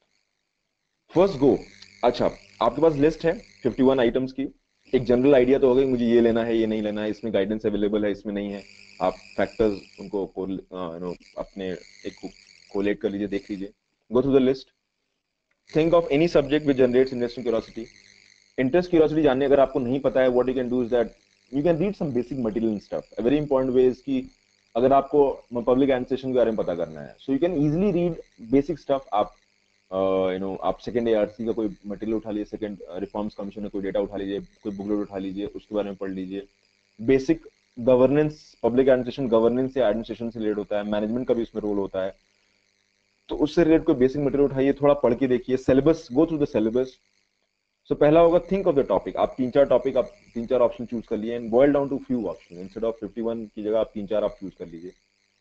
A: First go. अच्छा, आपके पास लिस्ट है फिफ्टी वन आइटम्स की, एक जनरल आइडिया तो होगा कि मुझे ये लेना है, ये नहीं लेना है, इसमें गाइडेंस अवेलेबल है, इसमें नहीं है। आप फैक्टर्स उनको यू नो अपने एक कोलेट कर लीजिए, देख लीजिए, go through the list. Think of any subject which generates interest curiosity. Interest curiosity जानने अगर आपको नहीं पता है, what you can do is that you can read some basic material stuff. A very important way is कि अगर आपको public administration के बारे में पता करना है, so you can easily read basic stuff. आप यू नो आप सेकंड एआरसी का कोई मटेरियल उठा लीजिए, सेकंड रिफॉर्म्स कमीशन का कोई डेटा उठा लीजिए, कोई बुकलेट उठा लीजिए, उसके बारे में पढ़ लीजिए। Basic governance, public administration governance या एडमिनिस्ट्रेशन से रिलेटेड होता है, मैनेजमेंट का भी उसमें रोल होता है, तो उससे रिलेटेड कोई बेसिक मटेरियल उठाइए, थोड़ा पढ़ के देखिए। Syllabus, go through the syllabus. So पहला होगा थिंक ऑफ द टॉपिक। आप तीन चार टॉपिक, आप तीन चार ऑप्शन चूज कर लिए and boil down to few option. Instead of fifty one की जगह आप तीन चार आप चूज कर लीजिए।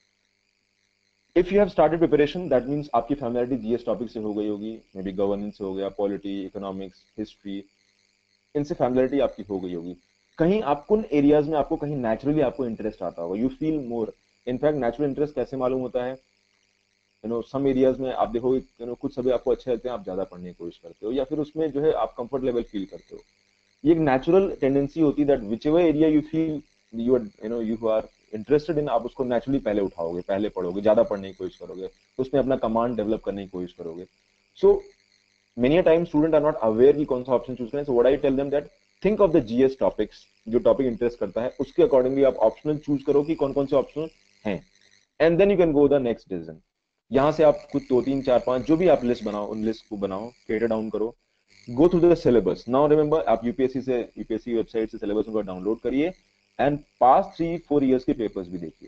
A: If you have started preparation, that means आपकी फैमिलियरिटी जीएस टॉपिक से हो गई होगी, मे बी गवर्नेंस से हो गया, पॉलिटी, इकोनॉमिक्स, हिस्ट्री, इनसे फैमिलियरिटी आपकी हो गई होगी। कहीं आप कुछ एरियाज में आपको कहीं नेचुरली आपको इंटरेस्ट आता होगा, you feel more. In fact natural interest कैसे मालूम होता है, यू नो सम एरियाज में आप देखोगे, यू नो कुछ सब्जेक्ट आपको अच्छे लगते हैं, आप ज्यादा पढ़ने की कोशिश करते हो, या फिर उसमें जो है आप कंफर्ट लेवल फील करते हो। ये एक नेचुरल टेंडेंसी होती है that whichever area you feel you are you know you are interested in, आप उसको नेचुरली पहले उठाओगे, पहले पढ़ोगे, ज्यादा पढ़ने की कोशिश करोगे, उसमें अपना कमांड डेवलप करने की कोशिश करोगे। So many a time student are not aware कि कौन सा ऑप्शन चूज करें। So what I tell them that think of the GS topics, जो टॉपिक इंटरेस्ट करता है उसके अकॉर्डिंगली आप ऑप्शनल चूज करो कि कौन कौन से ऑप्शन हैं, and then you can go the next decision. यहाँ से आप कुछ दो तीन चार पांच जो भी आप लिस्ट बनाओ, उन लिस्ट को बनाओ, क्रिएट डाउन करो, go through the syllabus. Now remember, आप यूपीएससी से यूपीएससी वेबसाइट से सिलेबस उनका डाउनलोड करिए and past three four years के पेपर्स भी देखिए,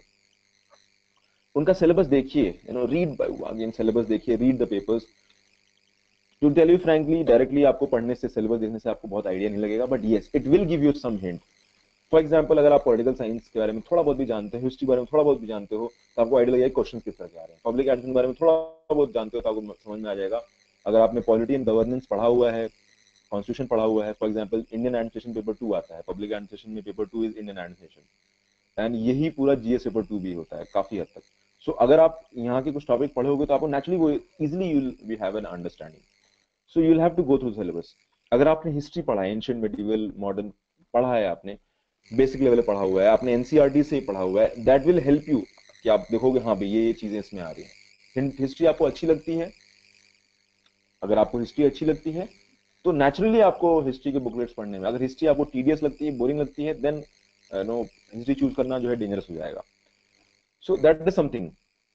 A: उनका सिलेबस देखिए, you know read again syllabus देखिए, read the papers. To tell you frankly, directly आपको पढ़ने से, सिलेबस देखने से आपको बहुत आइडिया नहीं लगेगा, but yes it will give you some hint. For example, अगर आप पॉलिटिकल साइंस के बारे में थोड़ा बहुत भी जानते हो, हिस्ट्री के बारे में थोड़ा बहुत भी जानते हो, तो आपको आइडिया लगेगा क्वेश्चन किस तरह के आ रहे हैं। पब्लिक एडमिनिस्ट्रेशन के बारे में थोड़ा बहुत जानते हो तो आपको समझ में आ जाएगा। अगर आपने पॉलिटी एंड गवर्नेंस पढ़ा हुआ है, कॉन्स्टिट्यूशन पढ़ा हुआ है, for example Indian administration paper two आता है, पब्लिक एडमिनिस्ट्रेशन में paper two is Indian administration, and यही पूरा जीएस पेपर टू भी होता है काफी हद तक। सो so, अगर आप यहाँ के कुछ टॉपिक पढ़े होगे तो आपको नेचुरली वो easily you will have an understanding. So you will have to go through syllabus. अगर आपने हिस्ट्री पढ़ा है, एंशिएंट मेडिवल मॉडर्न पढ़ा है, आपने बेसिक लेवल पढ़ा हुआ है, आपने एनसीईआरटी से पढ़ा हुआ है, दैट विल हेल्प यू कि आप देखोगे हाँ भाई ये ये चीजें इसमें आ रही हैं। हिस्ट्री आपको अच्छी लगती है, अगर आपको हिस्ट्री अच्छी लगती है तो नेचुरली आपको हिस्ट्री के बुकलेट्स पढ़ने में, अगर हिस्ट्री आपको टीडियस लगती है, बोरिंग लगती है, देन नो हिस्ट्री चूज करना जो है डेंजरस हो जाएगा। So that is something,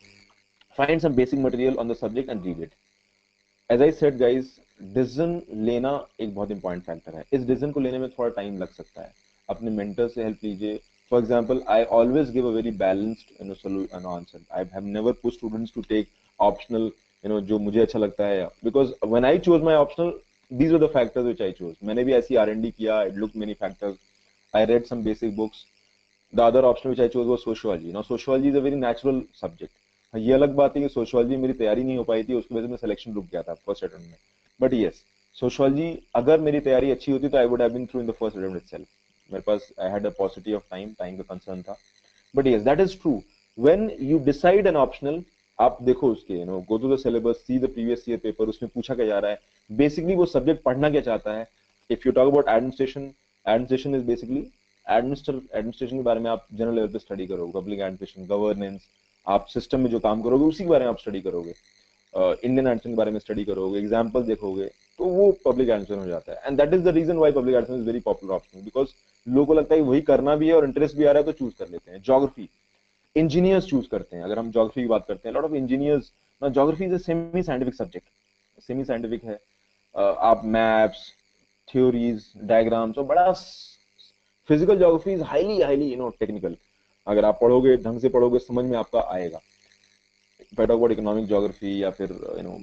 A: find some basic material on the subject and read it. As I said guys, decision लेना एक बहुत इंपॉर्टेंट फैक्टर है। इस डिसीजन को लेने में थोड़ा टाइम लग सकता है, अपने मेंटर से हेल्प लीजिए। For example, I always give a very balanced you know solution answer. I have never push students to take optional, you know जो मुझे अच्छा लगता है, because when I chose my optional, these were the factors which I chose. मैंने भी ऐसी R and D किया, I looked many factors, I read some basic books. The other option which I chose was sociology. Now sociology is a very natural subject. ये अलग बात है कि sociology मेरी तैयारी नहीं हो पाई थी, उसकी वजह से मैं सिलेक्शन रुक गया था फर्स्ट अटेम्प्ट में। बट यस, सोशियोलॉजी अगर मेरी तैयारी अच्छी होती तो I would have been through in the first attempt itself. मेरे पास I had a paucity of time, time का कंसर्न था। But yes, that is true. When you decide an optional, आप देखो उसके, you know go to the syllabus, see the previous year paper, उसमें पूछा क्या जा रहा है, बेसिकली वो सब्जेक्ट पढ़ना क्या चाहता है। If you talk about administration, administration is basically administration के बारे में आप जनरल लेवल पे स्टडी करोगे, पब्लिक एडमिनिस्ट्रेशन, गवर्नेंस, आप सिस्टम में जो काम करोगे उसी के बारे में आप स्टडी करोगे, इंडियन uh, एडमिनिस्ट्रेशन के बारे में स्टडी करोगे, एग्जाम्पल देखोगे, तो वो पब्लिक एडमिनिस्ट्रेशन हो जाता है। And that is the reason why public administration is very popular option, because लोगों को लगता है वही करना भी है और इंटरेस्ट भी आ रहा है तो चूज कर लेते हैं। ज्योग्राफी, इंजीनियर्स चूज करते हैं। अगर हम ज्योग्राफी की बात करते हैं, लॉट ऑफ इंजीनियर्स, ना geography is a semi scientific subject, semi scientific है। uh, आप मैप्स, थ्योरीज, डायग्राम्स, और बड़ा physical geography is highly highly you know technical. अगर आप पढ़ोगे, ढंग से पढ़ोगे, समझ में आपका आएगा। पेडागोग इकोनॉमिक ज्योग्राफी या फिर यू नो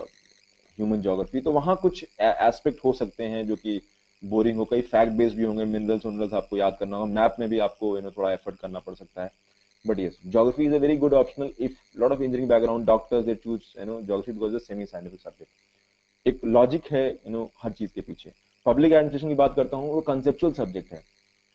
A: ह्यूमन ज्योग्राफी, तो वहां कुछ एस्पेक्ट हो सकते हैं जो कि बोरिंग हो, कई फैक्ट बेस्ड भी होंगे, मिनरल्स मिनरल्स आपको याद करना होगा, मैप में भी आपको यू नो थोड़ा एफर्ट करना पड़ सकता है। But yes, geography is a very good optional. If lot of engineering background doctors they choose you know geography because is semi scientific subject. एक लॉजिक है यू नो हर चीज के पीछे। पब्लिक एडमिनिस्ट्रेशन की बात करता हूँ, वो कंसेप्चुअल सब्जेक्ट है।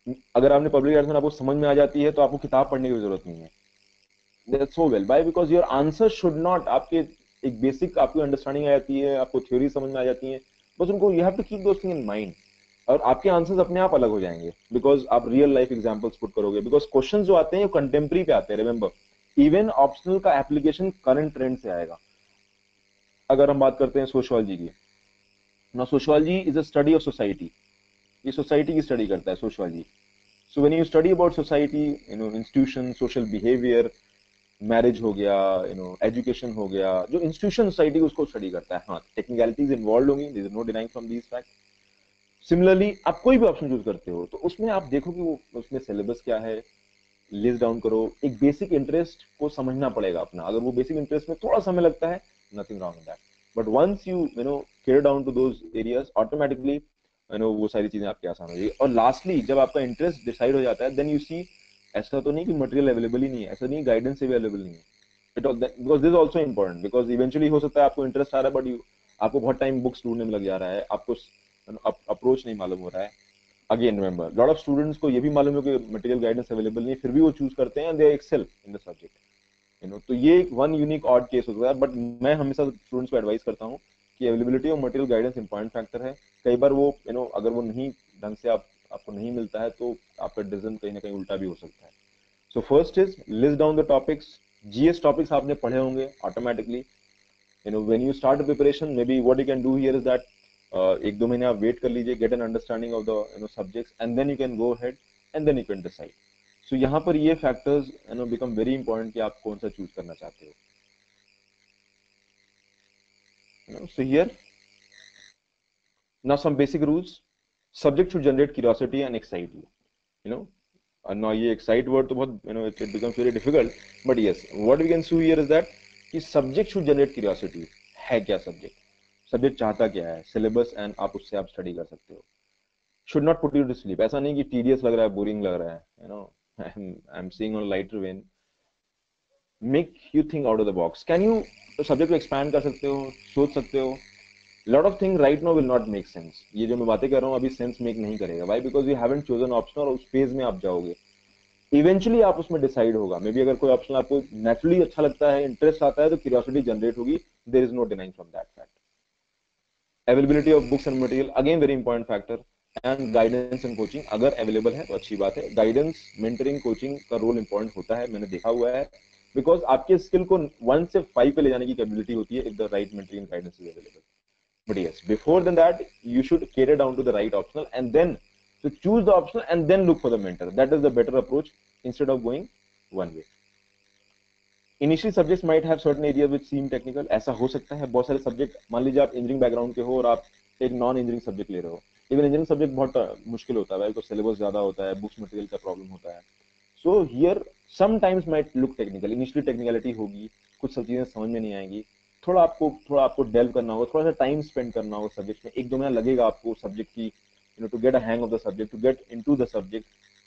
A: अगर आपने पब्लिक एडमिशन आपको समझ में आ जाती है तो आपको किताब पढ़ने की जरूरत नहीं है. That's so well. Why? Because your answer should not, आपके एक बेसिक आपकी अंडरस्टैंडिंग आ जाती है, आपको थ्योरी समझ में आ जाती है, बस उनको you have to keep those thing in mind, और आपके आंसर्स अपने आप अलग हो जाएंगे बिकॉज आप रियल लाइफ एग्जांपल्स पुट करोगे. बिकॉज क्वेश्चंस जो आते हैं वो कंटेम्प्रेरी पे आते हैं. रिमेंबर, इवन ऑप्शनल का एप्लीकेशन करंट ट्रेंड से आएगा. अगर हम बात करते हैं सोशियोलॉजी की, ना sociology is a study of society. ये सोसाइटी की स्टडी करता है sociology. So when you study about society, you know institution, social behaviour, marriage हो गया, यू नो एजुकेशन हो गया, जो इंस्टीट्यूशन सोसाइटी उसको स्टडी करता है. हाँ, टेक्निकलिटीज इन्वॉल्व होंगी, there is no denying from these fact. Similarly आप कोई भी ऑप्शन चूज करते हो तो उसमें आप देखो कि वो उसमें सिलेबस क्या है, लिस्ट डाउन करो. एक बेसिक इंटरेस्ट को समझना पड़ेगा अपना. अगर वो बेसिक इंटरेस्ट में थोड़ा समय लगता है, nothing wrong in that. But once you you know care down to those areas, automatically you know वो सारी चीजें आपके आसान हो जाएगी. और लास्टली जब आपका इंटरेस्ट डिसाइड हो जाता है, देन यू सी, ऐसा तो नहीं कि मटेरियल अवेलेबल ही नहीं है, ऐसा नहीं गाइडेंस भी अवेलेबल नहीं है. It because this also important, because eventually हो सकता है आपको इंटरेस्ट आ रहा है बट यू आपको बहुत टाइम बुक्स ढूंढने में लग जा रहा है, आपको अप्रोच नहीं मालूम हो रहा है. Again remember, lot of students को ये भी मालूम है कि मटेरियल गाइडेंस अवेलेबल नहीं है, फिर भी वो चूज करते हैं, they excel in the subject. You know तो ये एक वन यूनिक ऑड केस होता है. बट मैं हमेशा स्टूडेंट्स को एडवाइस करता हूँ कि availability of material guidance important factor है. कई बार वो यू नो अगर वो नहीं ढंग से आप आपको नहीं मिलता है तो आपका डिसीजन कहीं ना कहीं उल्टा भी हो सकता है. So first is list down the topics. GS topics आपने पढ़े होंगे automatically. you know when you start the preparation, maybe what you can do here is that uh, एक दो महीने आप वेट कर लीजिए, get an understanding of the you know subjects, and then you can go ahead and then you can decide. so यहाँ पर ये factors you know become very important कि आप कौन सा choose करना चाहते हो. you know so here now some basic rules. subject should generate curiosity and excite you. you know and now ये excite word तो बहुत you know it, it becomes very difficult, but yes, what we can see here is that कि subject should generate curiosity. है क्या subject? Subject चाहता क्या है, syllabus, and आप उससे आप स्टडी कर सकते हो. Should not put you to sleep. ऐसा नहीं कि टीडियस लग रहा है, बोरिंग लग रहा है, you know I am seeing on lighter when. Make you think out of the box. Can you subject को एक्सपैंड कर सकते हो, सोच सकते हो. Lot of thing right now will not make sense. ये जो मैं बातें कर रहा हूँ अभी सेंस मेक नहीं करेगा. Why? Because you haven't chosen option, और उस फेज में आप जाओगे, इवेंचुअली आप उसमें डिसाइड होगा. मे बी अगर कोई ऑप्शन आपको नेचुरली अच्छा लगता है, इंटरेस्ट आता है, तो क्यूरियोसिटी जनरेट होगी. There is no denying from that fact. Availability of books and material, again very important factor. And guidance and coaching अगर अवेलेबल है तो अच्छी बात है. गाइडेंस, मेंटरिंग, कोचिंग का रोल इंपॉर्टेंट होता है, मैंने देखा हुआ है. बिकॉज आपके स्किल को वन से फाइव पे ले जाने की कैपेबिलिटी होती है if the right mentoring guidance is available. But yes, before then that you should cater down to the right optional, and then to choose the optional and then look for the mentor. That is the better approach instead of going one way. Initially subjects might have certain area which seem technical. ऐसा हो सकता है. बहुत सारे subject, मान लीजिए आप engineering background के हो और आप एक नॉन इंजीनियरिंग सब्जेक्ट ले रहे हो. इवन इंजीनियरिंग सब्जेक्ट बहुत मुश्किल होता है, बिकॉज सिलेबस ज्यादा होता है, बुक्स मटेरियल का प्रॉब्लम होता है. So here sometimes might look technical. Initially technicality होगी, कुछ सब चीजें समझ में नहीं आएंगी, थोड़ा आपको थोड़ा आपको डेल्व करना होगा, थोड़ा सा टाइम स्पेंड करना होगा सब्जेक्ट में. एक दो महीना लगेगा आपको सब्जेक्ट की, you know to get a hang of the subject, to get into the subject.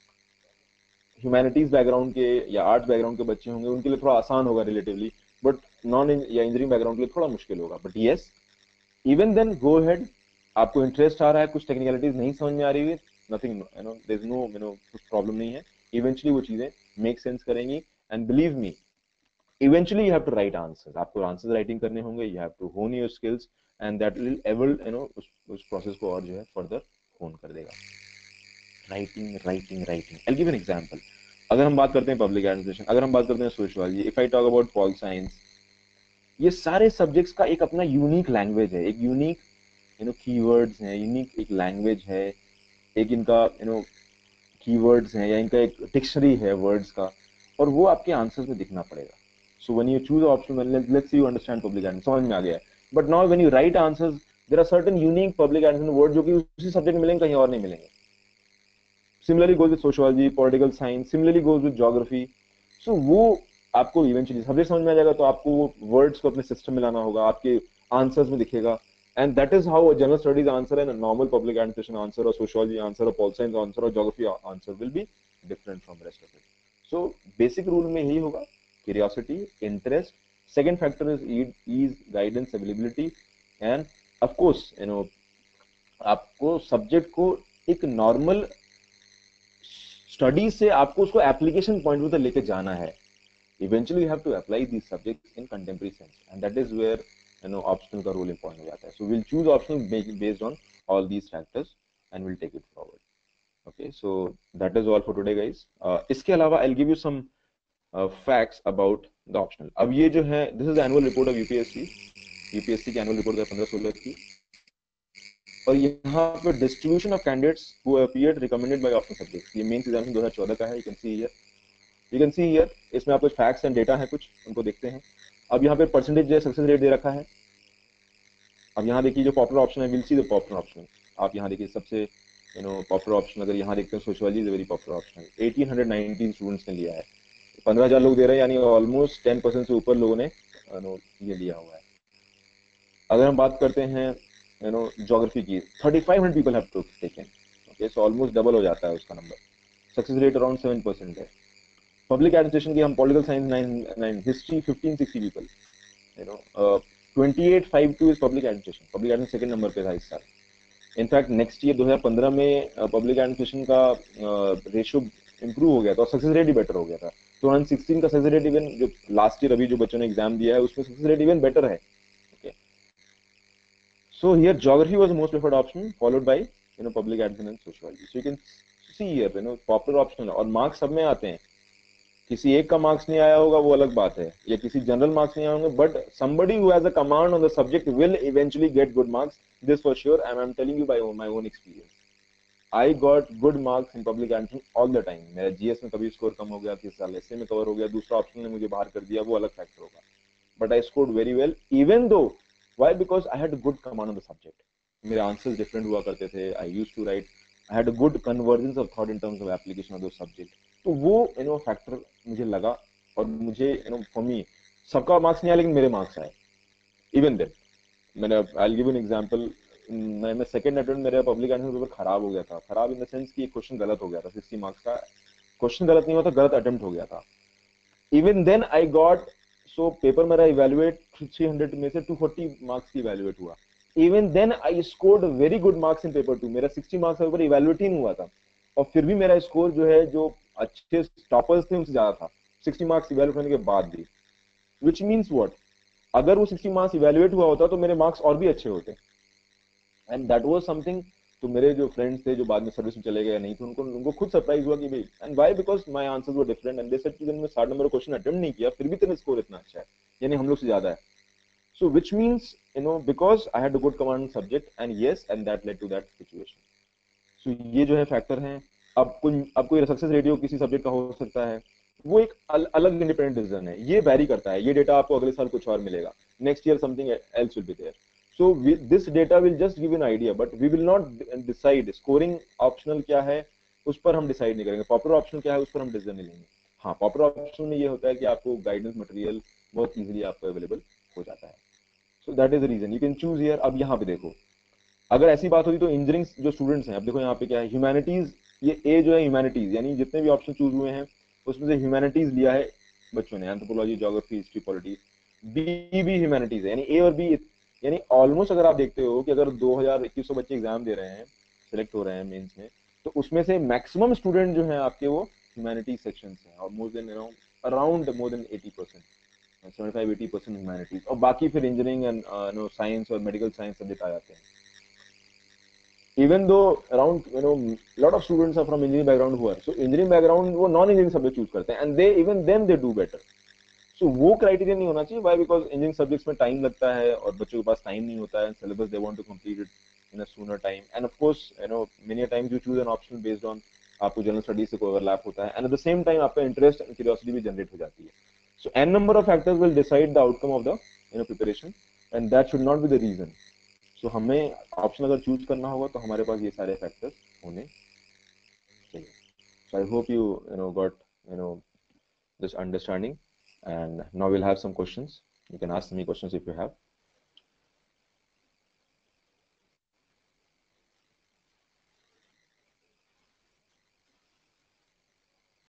A: Humanities background के या आर्ट्स बैकग्राउंड के बच्चे होंगे, उनके लिए थोड़ा आसान होगा रिलेटिवली. बट नॉन या इंजीनियरिंग बैकग्राउंड के लिए थोड़ा मुश्किल होगा. But yes, even then go head. आपको इंटरेस्ट आ रहा है, कुछ टेक्निकलिटीज नहीं समझ में आ रही है, nothing, you know there is no you know कुछ प्रॉब्लम नहीं है. इवेंचुअली वो चीजें मेक सेंस करेंगी. And believe me, eventually you have to write answers. आपको आंसर्स राइटिंग करने होंगे. You have to hone your skills, and that will ever you know उस उस प्रोसेस को और जो है फर्दर होन कर देगा. Writing writing writing I give an example. अगर हम बात करते हैं पब्लिक एडमिनिस्ट्रेशन, अगर हम बात करते हैं sociology, if I talk about pol science, ये सारे सब्जेक्ट्स का एक अपना यूनिक लैंग्वेज है, एक यूनिक यू नो कीवर्ड्स हैं, यूनिक एक लैंग्वेज है, एक इनका यू नो कीवर्ड्स हैं, या इनका एक डिक्शनरी है वर्ड्स का, और वो आपके आंसर्स में दिखना पड़ेगा. So when you choose option, let's say you understand public administration, समझ में आ गया है. But now when you write answers, there are certain unique public administration word जो कि उसी सब्जेक्ट में मिलेंगे, कहीं और नहीं मिलेंगे. Similarly goes with sociology, political science, similarly goes with geography. So वो आपको इवेंचुअली सब्जेक्ट समझ में आ जाएगा, तो आपको वो वर्ड्स को अपने सिस्टम में लाना होगा, आपके आंसर्स में दिखेगा. And that is how a general studies answer and normal public administration answer, और सोशियोलॉजी आंसर, और पॉल साइंस आंसर, और geography answer will be different from rest of it. So basic rule में यही होगा, curiosity, interest. Second factor is ease, guidance, availability, and of course you know आपको subject को एक normal study से आपको उसको एप्लीकेशन पॉइंट पर लेके जाना है. Eventually you have to apply these subjects in contemporary sense, and that is where you know optional का role important हो जाता है. So we'll choose optional based on all these factors and we'll take it forward. Okay, so that is all for today, guys. Uh, इसके अलावा I'll give you some uh, facts about the optional. अब ये जो है, this is the annual report of U P S C. U P S C की annual report है पंद्रह सोलह की, और यहाँ पे distribution of candidates who appeared recommended by optional subjects. ये mains examination दो हज़ार चौदह का है. You can see here. You can see here, इसमें आप कुछ फैक्ट्स एंड डेटा है, कुछ उनको देखते हैं. अब यहाँ पे परसेंटेज जो सक्सेस रेट दे रखा है. अब यहाँ देखिए जो पॉपुलर ऑप्शन है, will see the popular option. आप यहाँ देखिए सबसे यू नो पॉपुलर ऑप्शन अगर यहाँ देखते हैं, sociology is very popular option. अठारह सौ उन्नीस स्टूडेंट्स ने लिया है, पंद्रह हजार लोग दे रहे हैं, यानी ऑलमोस्ट टेन परसेंट से ऊपर लोगों ने यू नो ये लिया हुआ है. अगर हम बात करते हैं यू नो ज्योग्राफी की, thirty five hundred people have taken. Okay, so almost double हो जाता है उसका number. Success rate around seven percent है. पब्लिक एडमिनिस्ट्रेशन की हम political science nine nine, history fifteen sixty people, you know twenty eight five two is public administration. Public administration second number पे था इस साल. इनफैक्ट नेक्स्ट ईयर दो हज़ार पंद्रह में पब्लिक एडमिनिस्ट्रेशन का रेशियो इंप्रूव हो गया था और सक्सेस रेट भी बेटर हो गया था. टू थाउजेंड सिक्सटीन का सक्सेस रेट इवन जो लास्ट ईयर अभी जो बच्चों ने एग्जाम दिया है उसमें सक्सेस रेट इवन बेटर है. Okay, so here geography was the most preferred option, followed by you know public administration and sociology. So you can see here you know popular option, और marks सब में आते हैं. किसी एक का marks नहीं आया होगा वो अलग बात है, या किसी जनरल मार्क्स नहीं आए होंगे, but somebody who has a command on the subject will eventually get good marks, this for sure, and I'm telling you by my own experience. I got good marks in public administration all the time. मेरा GS में कभी score कम हो गया, तीस साल ऐसे में cover हो गया, दूसरा ऑप्शन ने मुझे बाहर कर दिया, वो अलग फैक्टर होगा, but I scored very well even though. Why? Because I had a good command on the subject. मेरे आंसर्स डिफरेंट हुआ करते थे. I used to write, I had a good convergence of thought in terms of application of those subject. तो वो you know factor मुझे लगा, और मुझे यू नो फॉर मी सबका मार्क्स नहीं आया लेकिन मेरे मार्क्स आए. इवन देन मैंने, I will give an example, मैं सेकंड अटेम्प्ट मेरा पब्लिक एडमिनिस्ट्रेशन पेपर खराब हो गया था. खराब इन द सेंस कि क्वेश्चन गलत हो गया था. सिक्सटी मार्क्स का क्वेश्चन गलत नहीं हुआ था, गलत अटेम्प्ट हो गया था. Even then I got, so paper मेरा इवेल्युएट थ्री हंड्रेड में से टू फोर्टी मार्क्स की इवेल्युएट हुआ. Even then I scored very good marks in paper two. मेरा सिक्सटी मार्क्स का पेपर इवेल्युएट ही नहीं हुआ था, और फिर भी मेरा स्कोर जो है, जो अच्छे टॉपर्स थे उनसे ज्यादा था, सिक्सटी मार्क्स इवेल्युएट होने के बाद भी. विच मीन्स व्हाट, अगर वो सिक्सटी मार्क्स इवेल्युएट हुआ होता तो मेरे मार्क्स और भी अच्छे होते. And that was something. तो मेरे जो फ्रेंड्स थे जो बाद में सर्विस में चले गए नहीं थे, उनको उनको खुद सरप्राइज हुआ कि भाई, and why, because my answers were different, and they said कि मैंने साठ नंबर क्वेश्चन अटेम्प्ट नहीं किया फिर भी तेरा स्कोर इतना अच्छा है, यानी हम लोग से ज्यादा है. So which means you know because I had a good command subject, and yes, and that led to that situation. So ये जो है फैक्टर हैं. अब कोई अब कोई सक्सेस रेडियो किसी सब्जेक्ट का हो सकता है, वो एक अल, अलग इंडिपेंडेंट डिसीजन है. ये वैरी करता है. ये डेटा आपको अगले साल कुछ और मिलेगा, next year something else will be there. So we, this data will just give you an idea, but we will not decide. Scoring optional क्या है उस पर हम डिसाइड नहीं करेंगे, पॉपुलर ऑप्शन क्या है उस पर हम डिसीजन नहीं लेंगे. हाँ, पॉपुलर ऑप्शन में ये होता है कि आपको गाइडेंस मटेरियल बहुत इजीली आपको अवेलेबल हो जाता है. So that is the reason you can choose here. अब यहाँ पे देखो, अगर ऐसी बात होती तो इंजीनियरिंग जो स्टूडेंट्स हैं, अब देखो यहाँ पे क्या है, ह्यूमैनिटीज. ये ए जो है ह्यूमैनिटीज, यानी जितने भी ऑप्शन चूज हुए हैं उसमें से ह्यूमैनिटीज लिया है बच्चों ने, anthropology, geography, history, polity. B भी ह्यूमैनिटीज है, यानी ए और बी, यानी ऑलमोस्ट अगर आप देखते हो कि अगर दो हज़ार इक्कीस सौ बच्चे एग्जाम दे रहे हैं, सिलेक्ट हो रहे हैं मेंस में, तो उसमें से मैक्सिमम स्टूडेंट जो हैं आपके वो ह्यूमैनिटीज सेक्शन से हैं, और more than you know around more than eighty percent, seventy five eighty percent humanities, और बाकी फिर इंजीनियरिंग एंड नो साइंस और मेडिकल साइंस सब्जेक्ट आ जाते हैं. Even though around you know lot of students are from engineering background who are, so engineering background वो non engineering subject choose करते हैं, and they even them they do better. So वो criteria नहीं होना चाहिए. Why? Because इंजीनियरिंग सब्जेक्ट्स में time लगता है और बच्चों के पास टाइम नहीं होता है, syllabus they want to complete it in a sooner time, and of course you know many times you choose an option based on आपको जनरल स्टडीज से कोई ओवरलैप होता है, and at the same time आपका interest and curiosity भी generate हो जाती है. So an number of factors will decide the outcome of the you know preparation, and that should not be the reason. सो हमें option अगर choose करना होगा तो हमारे पास ये सारे फैक्टर्स होने चाहिए. So I hope you you know got you know this understanding, and now we'll have some questions. You can ask me questions if you have.